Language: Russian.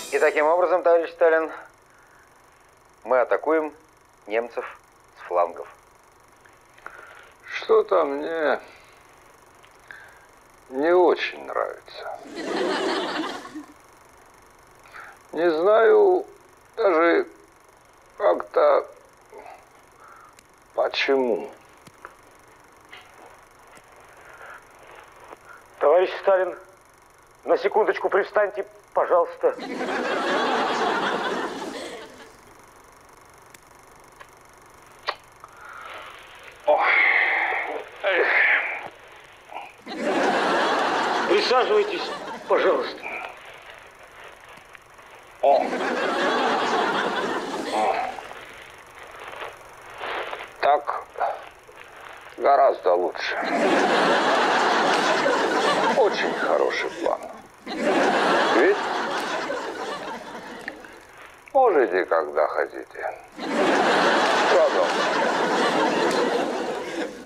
И таким образом, товарищ Сталин, мы атакуем немцев с флангов. Что-то мне не очень нравится. Не знаю даже как-то почему. Товарищ Сталин, на секундочку привстаньте, пожалуйста. Присаживайтесь, пожалуйста. Так гораздо лучше. Очень хороший план. Ведь можете, когда хотите. Продолжать.